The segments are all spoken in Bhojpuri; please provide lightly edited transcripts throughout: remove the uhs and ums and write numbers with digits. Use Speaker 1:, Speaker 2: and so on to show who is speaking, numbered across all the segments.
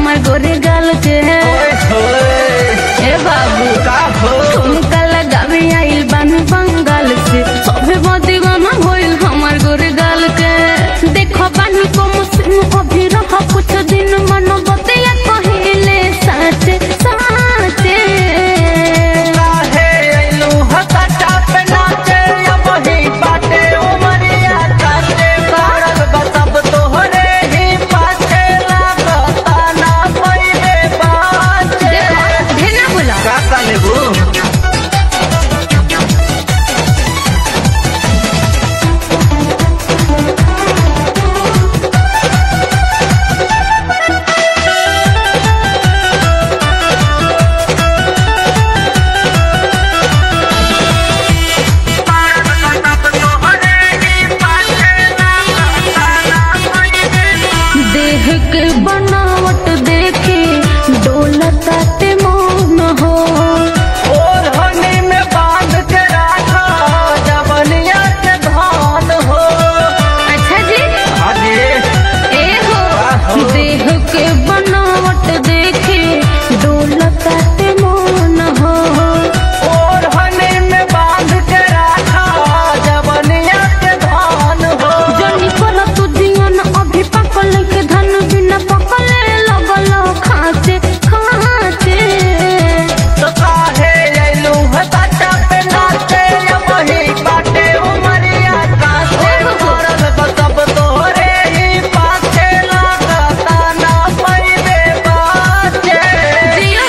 Speaker 1: हमार गोरे गाल के है। ए बाबू
Speaker 2: का हो
Speaker 1: तुमका लगावे आइल बान बंगाल से, सभे दीवाना होइल हमार गोरे गाल के। देखो बानी को मुस्लिम अभी रहा कुछ दिन मन बतिया कहिले साचे साचे।
Speaker 2: काहे आइलू हसटा पे नाचे वही बाटे उमरिया काटे पारल बसब तोहरे ही पाछे लागता ना पहिले बाचे।
Speaker 1: देखो ढेना बोला
Speaker 2: का लेबू
Speaker 1: देह के बनावट देखे डोलता ते मौन हो।
Speaker 2: और हनी में बांध के रखा जबनिया के धान हो।
Speaker 1: अच्छा जी
Speaker 2: अरे
Speaker 1: ए हो देह के बनावट देखे डोलता ते मौन हो।
Speaker 2: और हनी में बांध के रखा जबनिया के धान हो।
Speaker 1: जनी पर तू दियन अभी पकल के धन बिना पकले लगल खाचे खाचे।
Speaker 2: तो काहे आइलू हसटा पे नाचे वही बाटे उमरिया काटे पारल बसब तोहरे ही पाछे लागता ना पहिले बाचे।
Speaker 1: जियो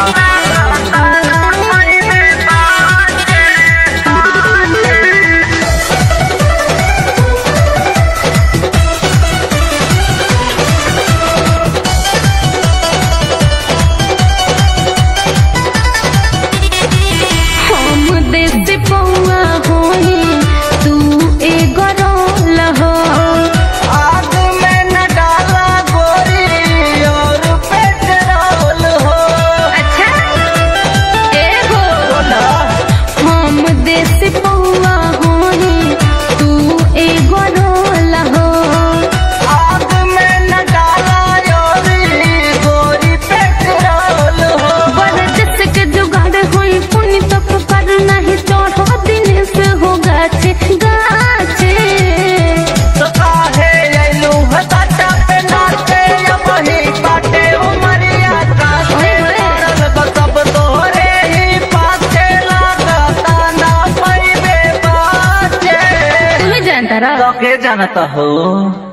Speaker 1: हम देश पौआ होई तू एगो रोल हो।
Speaker 2: आग में न डाला गोरी और पेट्रोल हो।
Speaker 1: अच्छा ए हो हम देश पौआ होई तू एगो रोल हो।
Speaker 2: आग में न डाला गोरी पेट्रोल हो।
Speaker 1: बरदस के जुगाड़ होई पुनी तो कर नहीं चढ़ो दिन से हो गाछे गाछे।
Speaker 2: तो काहे आइलू हसटा पे नाचे वही बाटे उमरिया काटे पारल बसब तोहरे ही पाछे लागता ना पहिले बाचे।
Speaker 1: तुम्हें जानता रहा
Speaker 2: तो के जानता हो।